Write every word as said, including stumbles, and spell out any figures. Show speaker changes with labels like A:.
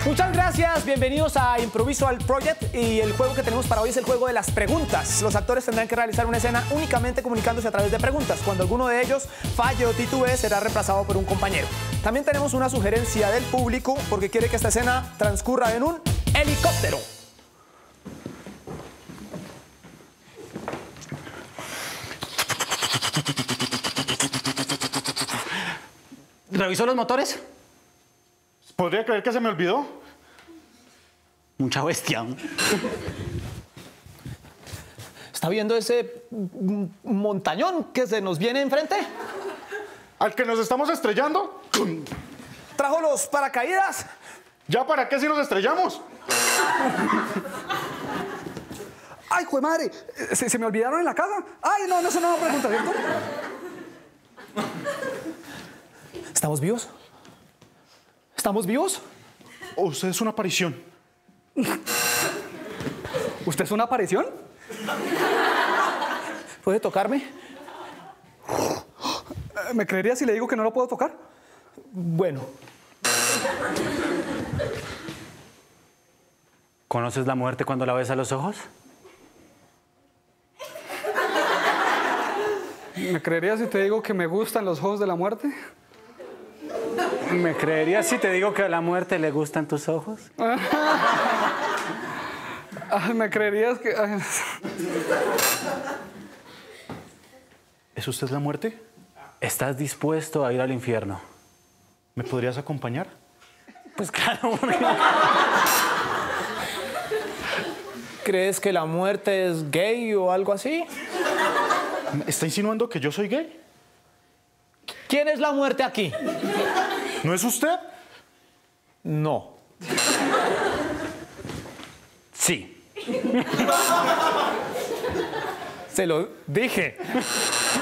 A: Muchas gracias, bienvenidos a Improvisual Project y el juego que tenemos para hoy es el juego de las preguntas. Los actores tendrán que realizar una escena únicamente comunicándose a través de preguntas. Cuando alguno de ellos falle o titubee, será reemplazado por un compañero. También tenemos una sugerencia del público porque quiere que esta escena transcurra en un helicóptero.
B: ¿Revisó los motores?
C: ¿Podría creer que se me olvidó?
B: Mucha bestia.
A: ¿Está viendo ese montañón que se nos viene enfrente?
C: ¿Al que nos estamos estrellando?
A: ¿Trajo los paracaídas?
C: ¿Ya para qué si nos estrellamos?
D: ¡Ay, jue madre! ¿Se, ¿Se me olvidaron en la casa? ¡Ay, no, no, eso no me pregunta, ¿cierto?
A: ¿Estamos vivos? ¿Estamos vivos?
C: ¿O usted es una aparición?
D: ¿Usted es una aparición?
A: ¿Puede tocarme?
D: ¿Me creería si le digo que no lo puedo tocar?
A: Bueno.
B: ¿Conoces la muerte cuando la ves a los ojos?
D: ¿Me creería si te digo que me gustan los ojos de la muerte?
B: ¿Me creerías si te digo que a la muerte le gustan tus ojos?
D: Ay, ¿me creerías que...? Ay.
C: ¿Es usted la muerte?
B: ¿Estás dispuesto a ir al infierno?
C: ¿Me podrías acompañar?
B: Pues claro.
A: ¿Crees que la muerte es gay o algo así?
C: ¿Está insinuando que yo soy gay?
A: ¿Quién es la muerte aquí?
C: ¿No es usted?
A: No.
B: Sí.
A: Se lo dije.